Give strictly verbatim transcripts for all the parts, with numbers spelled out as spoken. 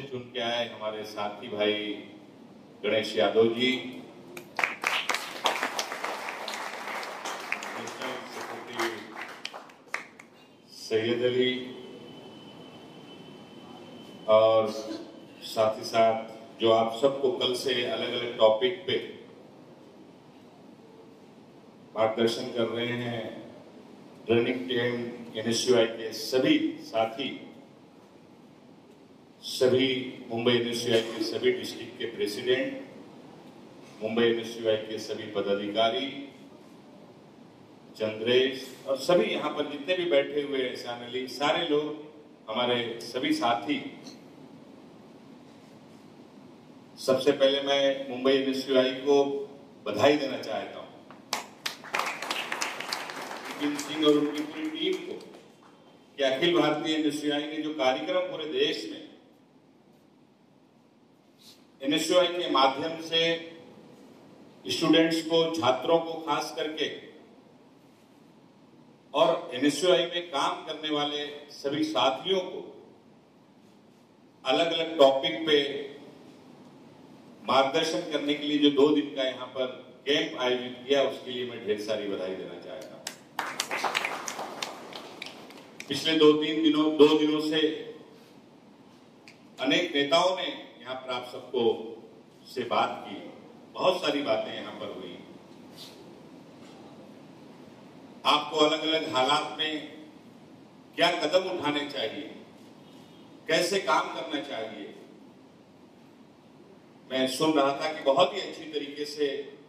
चुन के आए हमारे साथी भाई गणेश यादव जी, नेशनल सेक्रेटरी सैयद अली, और साथ ही साथ जो आप सबको कल से अलग अलग टॉपिक पे मार्गदर्शन कर रहे हैं, रनिंग टीम एनएसयूआई के सभी साथी, सभी मुंबई एनएसयूआई के सभी डिस्ट्रिक्ट के प्रेसिडेंट, मुंबई एनएसयूआई के सभी पदाधिकारी, चंद्रेश और सभी यहाँ पर जितने भी बैठे हुए हैं, शामिल सारे लोग, हमारे सभी साथी, सबसे पहले मैं मुंबई एनएसयूआई को बधाई देना चाहता हूँ सिंह और उनकी पूरी टीम को कि अखिल भारतीय एनएसयूआई ने जो कार्यक्रम पूरे देश में एनएसयूआई के माध्यम से स्टूडेंट्स को, छात्रों को खास करके और एनएसयूआई में काम करने वाले सभी साथियों को अलग अलग टॉपिक पे मार्गदर्शन करने के लिए जो दो दिन का यहाँ पर कैंप आयोजित किया, उसके लिए मैं ढेर सारी बधाई देना चाहता हूँ। पिछले दो तीन दिनों दो दिनों से अनेक नेताओं ने यहाँ पर आप सबको से बात की, बहुत सारी बातें यहाँ पर हुई। आपको अलग अलग हालात में क्या कदम उठाने चाहिए, कैसे काम करना चाहिए, मैं सुन रहा था कि बहुत ही अच्छी तरीके से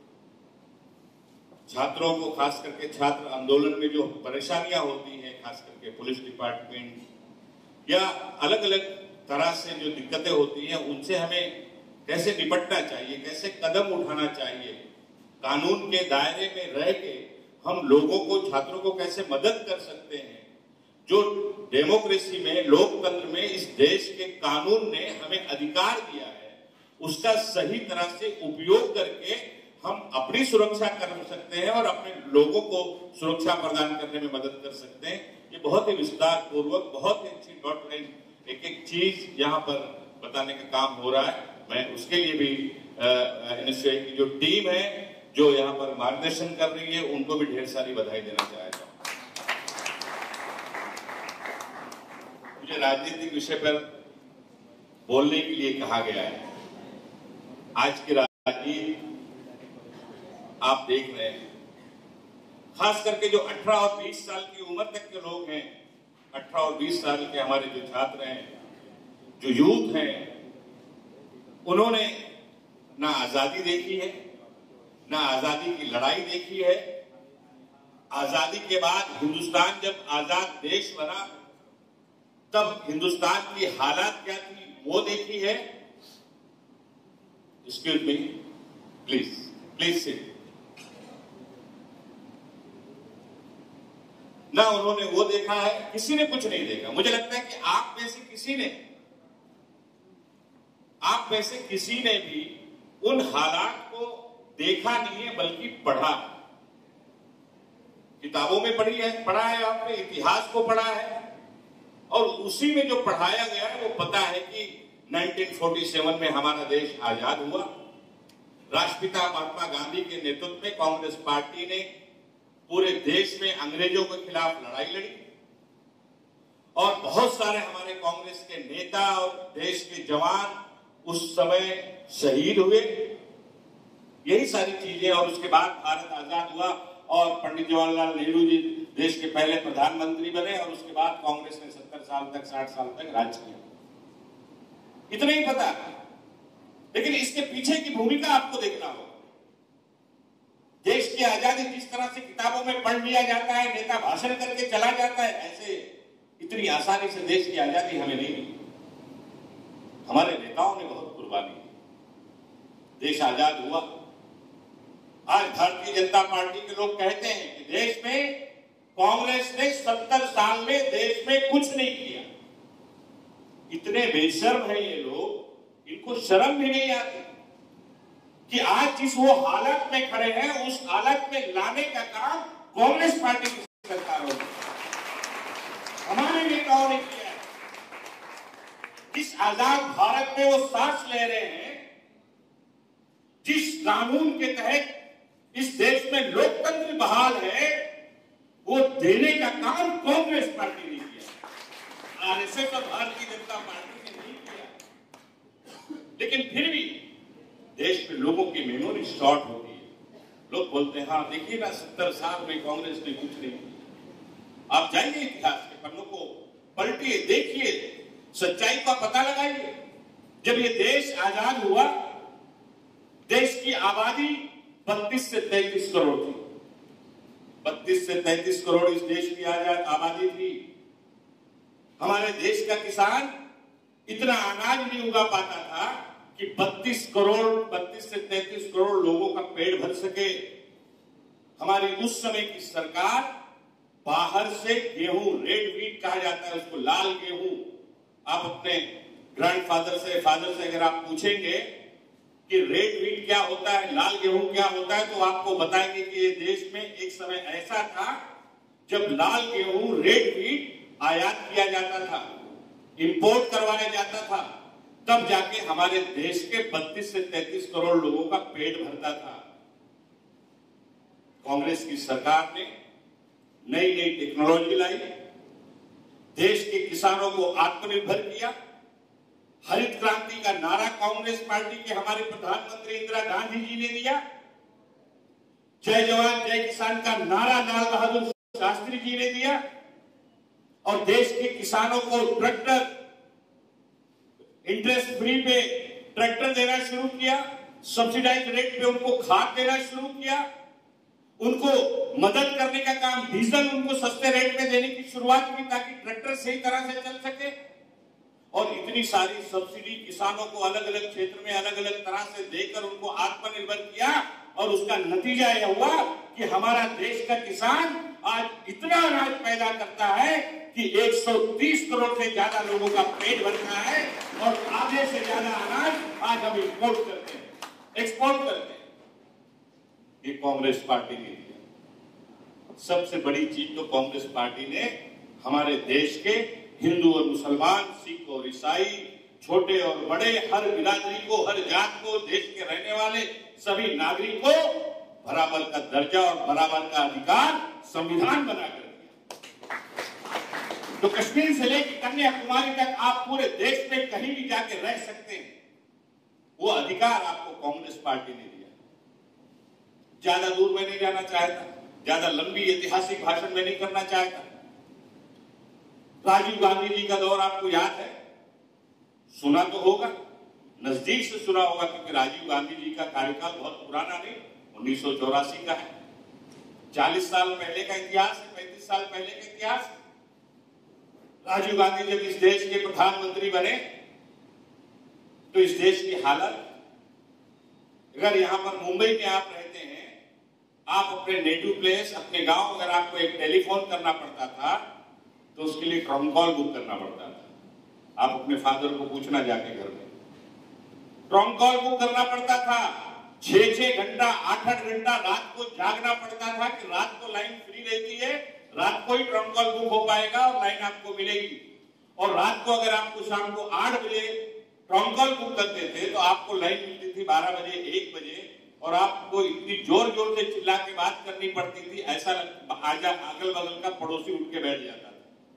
छात्रों को, खास करके छात्र आंदोलन में जो परेशानियां होती हैं, खास करके पुलिस डिपार्टमेंट या अलग अलग तरह से जो दिक्कतें होती हैं, उनसे हमें कैसे निपटना चाहिए, कैसे कदम उठाना चाहिए, कानून के दायरे में रह के हम लोगों को, छात्रों को कैसे मदद कर सकते हैं। जो डेमोक्रेसी में, लोकतंत्र में इस देश के कानून ने हमें अधिकार दिया है, उसका सही तरह से उपयोग करके हम अपनी सुरक्षा कर सकते हैं और अपने लोगों को सुरक्षा प्रदान करने में मदद कर सकते हैं। ये बहुत ही विस्तार पूर्वक, बहुत ही अच्छी डॉट लाइन, एक एक चीज यहाँ पर बताने का काम हो रहा है। मैं उसके लिए भी एनएसयूआई की जो टीम है, जो यहाँ पर मार्गदर्शन कर रही है, उनको भी ढेर सारी बधाई देना चाहता हूँ। मुझे राजनीतिक विषय पर बोलने के लिए कहा गया है। आज की राजनीति आप देख रहे हैं, खास करके जो अठारह और बीस साल की उम्र तक के लोग हैं, अठारह और बीस साल के हमारे जो छात्र हैं, जो यूथ हैं, उन्होंने ना आजादी देखी है, ना आजादी की लड़ाई देखी है। आजादी के बाद हिंदुस्तान जब आजाद देश बना, तब हिंदुस्तान की हालात क्या थी वो देखी है। Excuse me, please please sit. ना उन्होंने वो देखा है, किसी ने कुछ नहीं देखा। मुझे लगता है कि आप में से किसी ने आप में से किसी ने भी उन हालात को देखा नहीं है, बल्कि पढ़ा। किताबों में पढ़ी है, पढ़ा है आपने, इतिहास को पढ़ा है, और उसी में जो पढ़ाया गया है वो पता है कि उन्नीस सौ सैंतालीस में हमारा देश आजाद हुआ। राष्ट्रपिता महात्मा गांधी के नेतृत्व में कांग्रेस पार्टी ने पूरे देश में अंग्रेजों के खिलाफ लड़ाई लड़ी, और बहुत सारे हमारे कांग्रेस के नेता और देश के जवान उस समय शहीद हुए। यही सारी चीजें, और उसके बाद भारत आजाद हुआ और पंडित जवाहरलाल नेहरू जी देश के पहले प्रधानमंत्री बने, और उसके बाद कांग्रेस ने सत्तर साल तक, साठ साल तक राज किया। इतना ही पता है, लेकिन इसके पीछे की भूमिका आपको देखना होगा। देश की आजादी जिस तरह से किताबों में पढ़ लिया जाता है, नेता भाषण करके चला जाता है, ऐसे इतनी आसानी से देश की आजादी हमें नहीं मिली। हमारे नेताओं ने बहुत कुर्बानी दी, देश आजाद हुआ। आज भारतीय जनता पार्टी के लोग कहते हैं कि देश में कांग्रेस ने सत्तर साल में देश में कुछ नहीं किया। इतने बेशर्म हैं ये लोग, इनको शर्म भी नहीं आती कि आज जिस वो हालत में खड़े हैं, उस हालत में लाने का काम कांग्रेस पार्टी की सरकार होगी, हमारे नेताओं ने किया है। जिस आजाद भारत में वो सांस ले रहे हैं, जिस कानून के तहत इस देश में लोकतंत्र बहाल है, वो देने का काम कांग्रेस पार्टी ने किया, आरएसएस और भारतीय जनता पार्टी ने नहीं किया। लेकिन फिर भी देश में लोगों की मेमोरी शॉर्ट होती है। लोग बोलते हैं हाँ देखिए ना, सत्तर साल में कांग्रेस ने कुछ नहीं किया। आप जाइए इतिहास के पन्नों को पलटिए, देखिए, सच्चाई का पता लगाइए। जब ये देश आजाद हुआ, देश की आबादी बत्तीस से तैंतीस करोड़ थी। बत्तीस से तैंतीस करोड़ इस देश की आजाद आबादी थी। हमारे देश का किसान इतना अनाज नहीं उगा पाता था कि बत्तीस करोड़ बत्तीस से तैंतीस करोड़ लोगों का पेट भर सके। हमारी उस समय की सरकार बाहर से गेहूं, रेड व्हीट कहा जाता है उसको, लाल गेहूं, आप अपने ग्रैंडफादर से, फादर से अगर आप पूछेंगे कि रेड व्हीट क्या होता है, लाल गेहूं क्या होता है, तो आपको बताएंगे कि ये देश में एक समय ऐसा था जब लाल गेहूं, रेड व्हीट आयात किया जाता था, इंपोर्ट करवाया जाता था, तब जाके हमारे देश के बत्तीस से तैंतीस करोड़ लोगों का पेट भरता था। कांग्रेस की सरकार ने नई नई टेक्नोलॉजी लाई, देश के किसानों को आत्मनिर्भर किया। हरित क्रांति का नारा कांग्रेस पार्टी के हमारे प्रधानमंत्री इंदिरा गांधी जी ने दिया। जय जवान जय किसान का नारा लाल बहादुर शास्त्री जी ने दिया। और देश के किसानों को ट्रैक्टर, इंटरेस्ट फ्री पे ट्रैक्टर देना शुरू किया, सब्सिडाइज रेट पे उनको खाद देना शुरू किया, उनको मदद करने का काम, डीजल उनको सस्ते रेट में देने की शुरुआत की ताकि ट्रैक्टर सही तरह से चल सके। और इतनी सारी सब्सिडी किसानों को अलग अलग क्षेत्र में अलग अलग तरह से देकर उनको आत्मनिर्भर किया। और उसका नतीजा यह हुआ कि हमारा देश का किसान आज इतना अनाज पैदा करता है कि एक सौ तीस करोड़ से ज्यादा लोगों का पेट भरता है। और आधे से ज्यादा अनाज आज हम इंपोर्ट करते हैं, एक्सपोर्ट करते हैं। ये कांग्रेस पार्टी ने किया। सबसे बड़ी चीज तो कांग्रेस पार्टी ने हमारे देश के हिंदू और मुसलमान, सिख और ईसाई, छोटे और बड़े, हर बिरादरी को, हर जात को, देश के रहने वाले सभी नागरिक को बराबर का दर्जा और बराबर का अधिकार संविधान बनाकर दिया। तो कश्मीर से लेकर कन्याकुमारी तक आप पूरे देश में कहीं भी जाके रह सकते हैं, वो अधिकार आपको कांग्रेस पार्टी ने दिया। ज्यादा दूर में नहीं जाना चाहता, ज्यादा लंबी ऐतिहासिक भाषण में नहीं करना चाहता। राजीव गांधी जी का दौर आपको याद है, सुना तो होगा, नजदीक से सुना होगा, क्योंकि राजीव गांधी जी का कार्यकाल बहुत पुराना नहीं, उन्नीस सौ चौरासी का है। चालीस साल पहले का इतिहास है, पैंतीस साल पहले का इतिहास है। राजीव गांधी जब इस देश के प्रधानमंत्री बने तो इस देश की हालत, अगर यहां पर मुंबई में आप रहते हैं, आप अपने नेटिव प्लेस, अपने गांव, अगर आपको एक टेलीफोन करना पड़ता था तो उसके लिए ट्रंक कॉल बुक करना पड़ता था। आप अपने फादर को पूछना जाके घर में, ट्रंक कॉल बुक करना पड़ता था। छह छह घंटा, आठ आठ घंटा रात को जागना पड़ता था कि रात को लाइन फ्री रहती है, रात को ही ट्रंक कॉल बुक हो पाएगा और लाइन आपको मिलेगी। और रात को अगर आपको शाम को आठ बजे ट्रंक कॉल बुक करते थे तो आपको लाइन मिलती थी बारह बजे, एक बजे, और आपको इतनी जोर जोर से चिल्ला के बात करनी पड़ती थी, ऐसा आजा अगल बगल का पड़ोसी उठ के बैठ जाता था।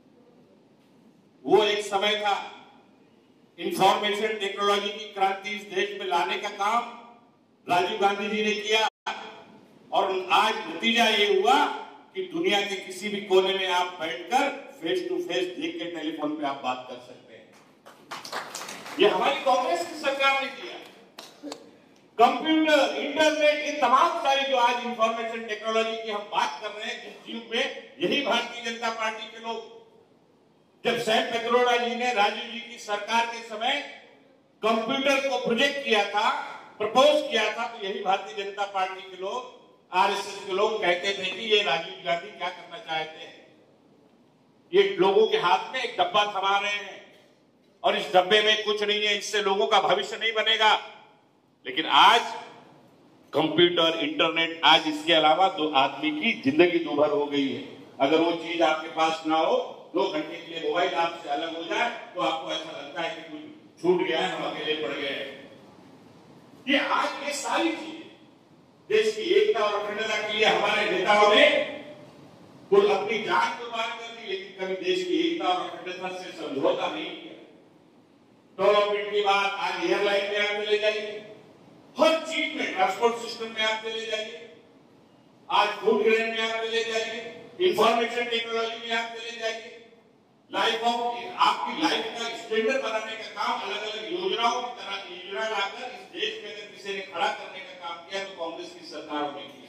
वो एक समय था। इंफॉर्मेशन टेक्नोलॉजी की क्रांति इस देश में लाने का काम राजीव गांधी जी ने किया। और आज नतीजा ये हुआ कि दुनिया के किसी भी कोने में आप बैठकर फेस टू फेस देख के टेलीफोन पे आप बात कर सकते हैं। ये हमारी कांग्रेस की सरकार ने किया। कंप्यूटर, इंटरनेट, इन तमाम सारी जो आज इंफॉर्मेशन टेक्नोलॉजी की हम बात कर रहे हैं, जिस युग में यही भारतीय जनता पार्टी के लोग, जब सैम पित्रोदा जी ने राजीव जी की सरकार के समय कंप्यूटर को प्रोजेक्ट किया था, प्रपोज किया था, तो यही भारतीय जनता पार्टी के लोग, आरएसएस के लोग कहते थे कि ये राजीव गांधी क्या करना चाहते हैं, ये लोगों के हाथ में एक डब्बा थमा रहे हैं और इस डब्बे में कुछ नहीं है, इससे लोगों का भविष्य नहीं बनेगा। लेकिन आज कंप्यूटर, इंटरनेट, आज इसके अलावा दो आदमी की जिंदगी दूभर हो गई है। अगर वो चीज आपके पास ना हो दो घंटे के लिए मोबाइल आपसे अलग हो जाए तो आपको ऐसा लगता है कि कुछ छूट गया है, हम अकेले पड़ गए। ये आज ये सारी चीजें देश की एकता और अखंडता के लिए हमारे नेताओं ने कुल अपनी जान कुर्बान कर दी, लेकिन कभी देश की एकता और अखंडता से समझौता नहीं किया। डेवलपमेंट की बात, आज एयरलाइन में आप चले जाइए, हर चीज में, ट्रांसपोर्ट सिस्टम में आप चले जाइए, आज फूड ग्रेन में आप चले जाइए, इंफॉर्मेशन टेक्नोलॉजी में आप चले जाइए, लाइफ ऑफ आपकी लाइफ का स्टैंडर्ड बनाने का काम अलग अलग योजनाओं की तरह योजना लाकर इस देश में अगर किसी ने खड़ा करने का काम किया तो कांग्रेस की सरकारों ने किया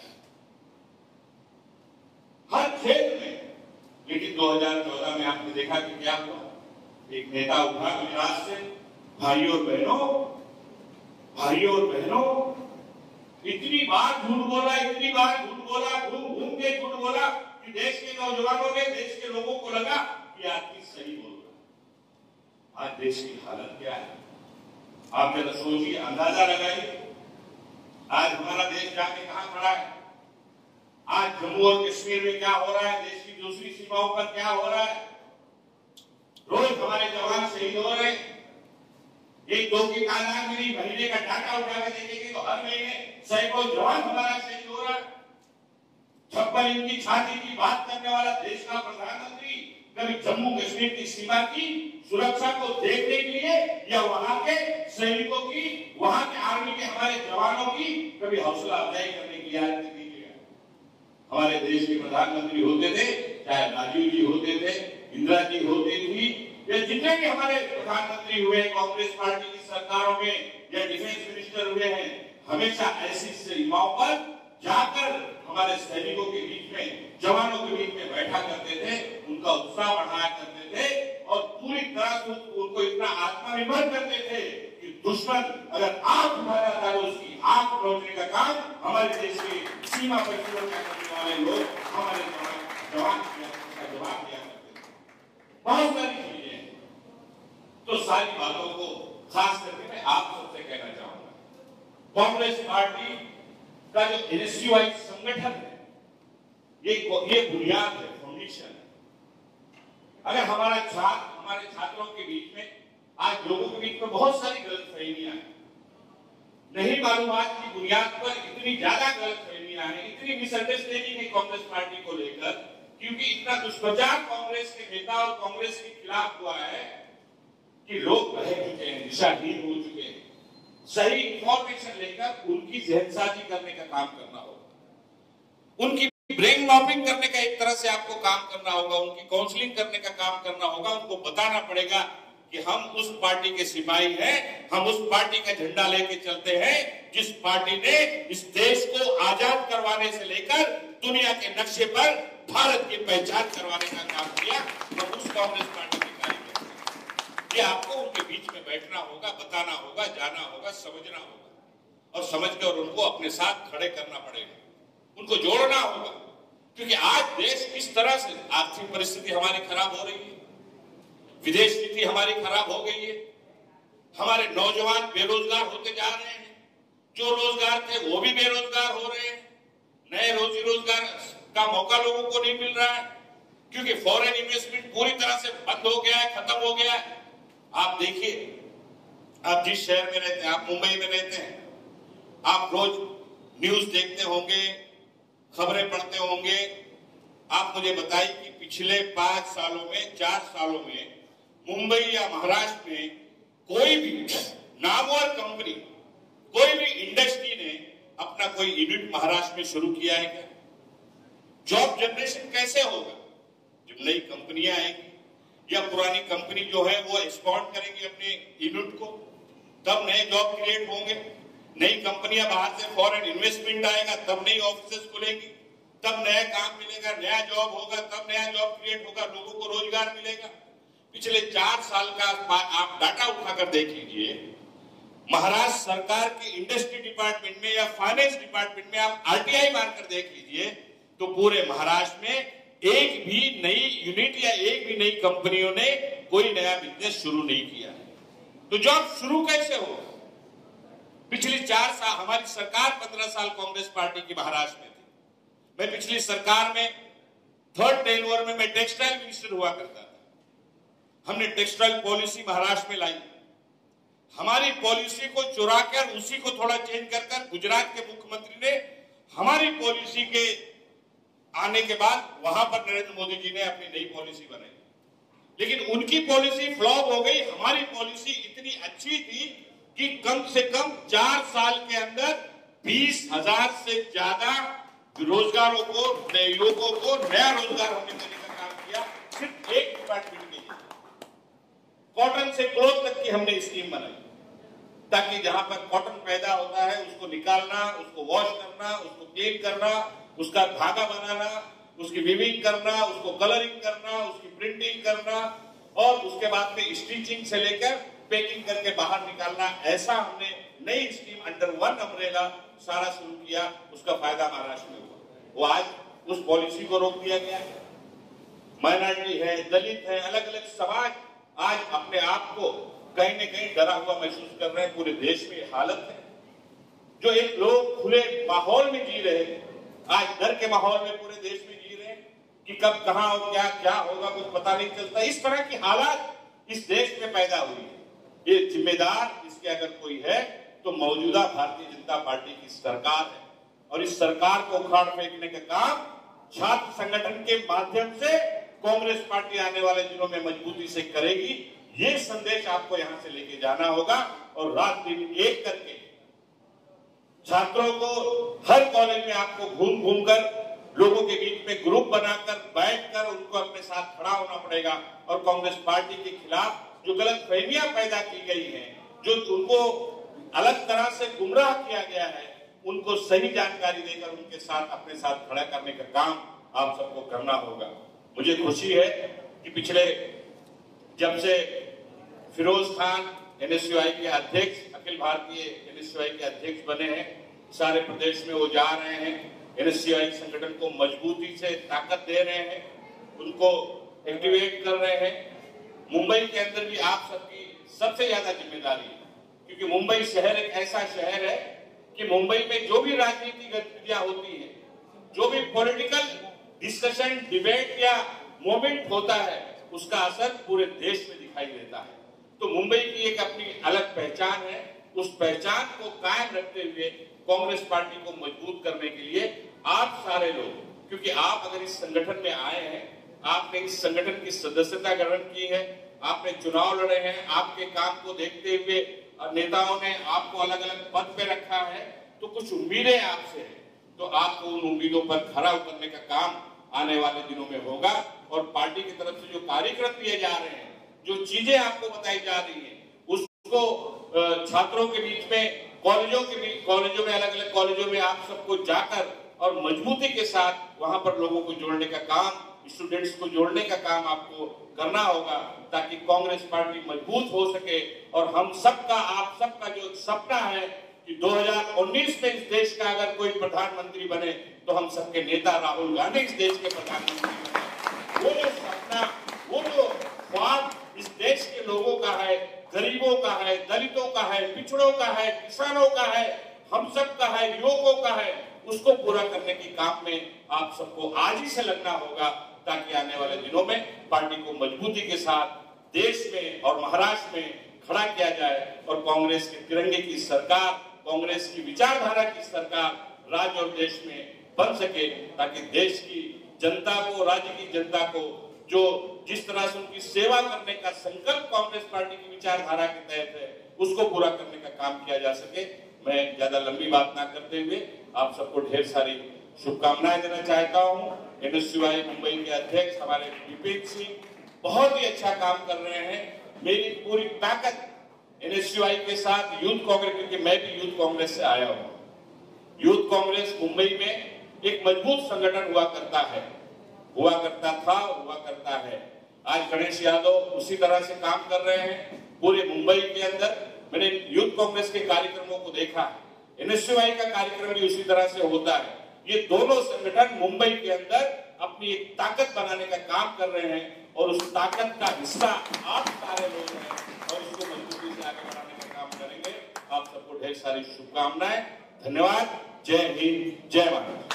हर क्षेत्र में। लेकिन दो हज़ार चौदह में आपने देखा कि क्या हुआ, एक नेता उठा गुजरात से, भाइयों और बहनों भाइयों और बहनों इतनी बार झूठ बोला, इतनी बार झूठ बोला, घूम घूम के झूठ बोला कि देश के नौजवानों ने, देश के लोगों को लगा कि आदमी सही बोल रहा। आज देश की हालत क्या है आप जरा सोचिए, अंदाजा लगाइए। आज हमारा देश जाके कहां खड़ा है, आज जम्मू और कश्मीर में क्या हो रहा है, देश की दूसरी सीमाओं पर क्या हो रहा है। रोज हमारे जवान शहीद हो रहे हैं। एक दो की तादाद में नहीं, महीने का डाटा उठा के देखेंगे तो हर महीने सैकड़ों जवान हमारा शहीद हो रहा है। छप्पन इंच की छाती की बात करने वाला देश का प्रधानमंत्री कभी जम्मू कश्मीर की सीमा की सुरक्षा को देखने के लिए या वहां के सैनिकों की, वहां के आर्मी के हमारे जवानों की कभी हौसला अफजाई करने की याद नहीं किया। हमारे देश के प्रधानमंत्री होते थे, चाहे राजीव जी होते थे, इंदिरा जी होती थी, या जितने भी हमारे प्रधानमंत्री हुए कांग्रेस पार्टी की सरकारों में या डिफेंस मिनिस्टर हुए हैं, हमेशा ऐसी सीमाओं पर जाकर हमारे सैनिकों के बीच में, जवानों के बीच में बैठा करते थे, उनका उत्साह बढ़ाया करते थे और पूरी तरह से उनको इतना आत्मनिर्भर करते थे कि दुश्मन अगर आंख उठाया था तो उसकी आंख रोकने का काम हमारे देश के सीमा पर सुरक्षा करने वाले लोग हमारे जवान का जवाब दिया करते थे। बहुत सारी चीजें हैं। तो सारी बातों को खास करके मैं आप सबसे कहना चाहूंगा, कांग्रेस पार्टी का जो एनएसयूआई संगठन है, ये ये बुनियाद है, फाउंडेशन है। अगर हमारा छात्र हमारे छात्रों के बीच में, आज लोगों के बीच में बहुत सारी गलतफहमियां हैं, नहीं मालूमात की बुनियाद पर इतनी ज्यादा गलतफहमियां हैं, इतनी मिसअंडरस्टैंडिंग है कांग्रेस पार्टी को लेकर, क्योंकि इतना दुष्प्रचार कांग्रेस के नेता और कांग्रेस के खिलाफ हुआ है कि लोग बह चुके हैं, दिशाहीन हो चुके हैं। सही इंफॉर्मेशन लेकर उनकी जहनसाजी करने का काम करना होगा, उनकी ब्रेन मॉपिंग करने का एक तरह से आपको काम करना होगा, उनकी काउंसलिंग करने का काम करना होगा। उनको बताना पड़ेगा कि हम उस पार्टी के सिपाही हैं, हम उस पार्टी का झंडा लेके चलते हैं जिस पार्टी ने इस देश को आजाद करवाने से लेकर दुनिया के नक्शे पर भारत की पहचान करवाने का काम किया। हम उस कांग्रेस पार्टी के कार्यकर्ता हैं। ये आपको उनके बीच में बैठना होगा, बताना होगा, जाना होगा, समझना होगा और समझ कर उनको अपने साथ खड़े करना पड़ेगा, उनको जोड़ना होगा। क्योंकि आज देश किस तरह से आर्थिक परिस्थिति हमारी खराब हो रही है, विदेश नीति हमारी खराब हो गई है, हमारे नौजवान बेरोजगार होते जा रहे हैं, जो रोजगार थे वो भी बेरोजगार हो रहे हैं, नए रोजी रोजगार का मौका लोगों को नहीं मिल रहा है क्योंकि फॉरेन इन्वेस्टमेंट पूरी तरह से बंद हो गया है, खत्म हो गया है। आप देखिए, आप जिस शहर में रहते हैं, आप मुंबई में रहते हैं, आप रोज न्यूज देखते होंगे, खबरें पढ़ते होंगे। आप मुझे बताइए कि पिछले पांच सालों में, चार सालों में मुंबई या महाराष्ट्र में कोई भी नामवर कंपनी, कोई भी इंडस्ट्री ने अपना कोई यूनिट महाराष्ट्र में शुरू किया है क्या? जॉब जनरेशन कैसे होगा? जब नई कंपनियां आएंगी या पुरानी कंपनी जो है वो एक्सपोर्ट करेंगी अपने यूनिट को, तब नए जॉब क्रिएट होंगे। नई कंपनियां बाहर से फॉरेन इन्वेस्टमेंट आएगा, तब नई ऑफिसेस खुलेंगी, तब नया काम मिलेगा, नया जॉब होगा, तब नया जॉब क्रिएट होगा, लोगों को रोजगार मिलेगा। पिछले चार साल का आप डाटा उठाकर देख लीजिए, महाराष्ट्र सरकार के इंडस्ट्री डिपार्टमेंट में या फाइनेंस डिपार्टमेंट में आप आरटीआई मारकर देख लीजिए तो पूरे महाराष्ट्र में एक भी नई यूनिट या एक भी नई कंपनियों ने कोई नया बिजनेस शुरू नहीं किया है। तो जॉब शुरू कैसे होगा? पिछली चार साल हमारी सरकार पंद्रह साल कांग्रेस पार्टी की महाराष्ट्र में थी। मैं पिछली सरकार में थर्ड टेन्योर में मैं टेक्सटाइल मिनिस्टर हुआ करता था। हमने टेक्सटाइल पॉलिसी महाराष्ट्र में लाई। हमारी पॉलिसी को चुरा कर उसी को थोड़ा चेंज कर कर गुजरात के मुख्यमंत्री ने हमारी पॉलिसी के आने के बाद वहां पर नरेंद्र मोदी जी ने अपनी नई पॉलिसी बनाई, लेकिन उनकी पॉलिसी फ्लॉप हो गई। हमारी पॉलिसी इतनी अच्छी थी कि कम से कम चार साल के अंदर बीस हजार से ज्यादा रोजगारों को, नए युवकों को नया रोजगार हमने देने का काम किया, सिर्फ एक डिपार्टमेंट के लिए। कॉटन से क्लोथ तक की हमने स्कीम बनाई ताकि जहां पर कॉटन पैदा होता है उसको निकालना, उसको वॉश करना, उसको क्लीन करना, उसका धागा बनाना, उसकी वीविंग करना, उसको कलरिंग करना, उसकी प्रिंटिंग करना और उसके बाद में स्टिचिंग से लेकर पैकिंग करके बाहर निकालना, ऐसा हमने नई स्कीम अंडर वन अम्ब्रेला सारा शुरू किया। उसका फायदा महाराष्ट्र में हुआ। वो आज उस पॉलिसी को रोक दिया गया है। माइनॉरिटी है, दलित है, अलग अलग समाज आज अपने आप को कहीं न कहीं डरा हुआ महसूस कर रहे हैं। पूरे देश में हालत है जो एक लोग खुले माहौल में जी रहे हैं, आज डर के माहौल में पूरे देश में जी रहे हैं कि कब कहां और क्या क्या होगा कुछ पता नहीं चलता। इस तरह की हालात इस देश में पैदा हुई है। ये जिम्मेदार इसके अगर कोई है तो मौजूदा भारतीय जनता पार्टी की सरकार है और इस सरकार को उखाड़ फेंकने का काम छात्र संगठन के माध्यम से कांग्रेस पार्टी आने वाले दिनों में मजबूती से करेगी। ये संदेश आपको यहां से लेके जाना होगा और रात दिन एक करके छात्रों को हर कॉलेज में आपको घूम घूम कर लोगों के बीच में ग्रुप बनाकर बैठकर उनको अपने साथ खड़ा होना पड़ेगा और कांग्रेस पार्टी के खिलाफ जो गलत फहमियां पैदा की गई हैं, जो उनको अलग तरह से गुमराह किया गया है, उनको सही जानकारी देकर उनके साथ अपने साथ खड़ा करने का काम आप सबको करना होगा। मुझे खुशी है कि पिछले जब से फिरोज खान एनएसयूआई के अध्यक्ष, अखिल भारतीय एनएसयूआई के अध्यक्ष बने हैं, सारे प्रदेश में वो जा रहे हैं, एनएसयूआई संगठन को मजबूती से ताकत दे रहे हैं, उनको एक्टिवेट कर रहे हैं। मुंबई के अंदर भी आप सबकी सबसे ज्यादा जिम्मेदारी है क्योंकि मुंबई शहर एक ऐसा शहर है कि मुंबई में जो भी राजनीतिक गतिविधियां होती है, जो भी पॉलिटिकल डिस्कशन, डिबेट या मूवमेंट होता है, उसका असर पूरे देश में दिखाई देता है। तो मुंबई की एक अपनी अलग पहचान है। उस पहचान को कायम रखते हुए कांग्रेस पार्टी को मजबूत करने के लिए आप सारे लोग, क्योंकि आप अगर इस संगठन में आए हैं, आपने इस संगठन की सदस्यता ग्रहण की है, आपने चुनाव लड़े हैं, आपके काम को देखते हुए नेताओं ने आपको अलग अलग पद पे रखा है, तो कुछ उम्मीदें आपसे है, तो आपको उन उम्मीदों पर खरा उतरने का काम आने वाले दिनों में होगा। और पार्टी की तरफ से जो कार्यक्रम दिए जा रहे हैं, जो चीजें आपको बताई जा रही है, उसको छात्रों के बीच में, कॉलेजों के बीच, कॉलेजों में, अलग अलग कॉलेजों में आप सबको जाकर और मजबूती के साथ वहां पर लोगों को जोड़ने का काम, स्टूडेंट्स को जोड़ने का काम आपको करना होगा ताकि कांग्रेस पार्टी मजबूत हो सके और हम सबका, आप सबका जो सपना है कि दो हज़ार उन्नीस में इस देश का अगर कोई प्रधानमंत्री बने तो हम सबके नेता राहुल गांधी इस देश के प्रधानमंत्री बने। वो जो सपना, वो जो ख्वाब इस देश के लोगों का है, गरीबों का है, दलितों का है, पिछड़ों का है, किसानों का है, हम सब का है, युवकों का है, उसको पूरा करने के काम में आप सबको आज ही से लगना होगा ताकि आने वाले दिनों में पार्टी को मजबूती के साथ देश में और महाराष्ट्र में खड़ा किया जाए और कांग्रेस के तिरंगे की सरकार, कांग्रेस की विचारधारा की सरकार राज्य और देश में बन सके ताकि देश की जनता को, राज्य की जनता को जो जिस तरह से उनकी सेवा करने का संकल्प कांग्रेस पार्टी की विचारधारा के तहत है, उसको पूरा करने का काम किया जा सके। मैं ज्यादा लंबी बात ना करते हुए आप सबको ढेर सारी शुभकामनाएं देना चाहता हूं। एनएसयूआई मुंबई के अध्यक्ष हमारे विपिन सिंह बहुत ही अच्छा काम कर रहे हैं। मेरी पूरी ताकत एनएसयूआई के साथ यूथ कांग्रेस, क्योंकि मैं भी यूथ कांग्रेस से आया हूं। यूथ कांग्रेस मुंबई में एक मजबूत संगठन हुआ करता है, हुआ करता था, हुआ करता है। आज गणेश यादव उसी तरह से काम कर रहे हैं पूरे मुंबई के अंदर। मैंने यूथ कांग्रेस के कार्यक्रमों को देखा है, एनएसयूआई का कार्यक्रम भी उसी तरह से होता है। ये दोनों संगठन मुंबई के अंदर अपनी एक ताकत बनाने का काम कर रहे हैं और उस ताकत का हिस्सा आप सारे लोग हैं और उसको मजबूती से आगे बढ़ाने का काम करेंगे। आप सबको ढेर सारी शुभकामनाएं, धन्यवाद। जय हिंद, जय भारत।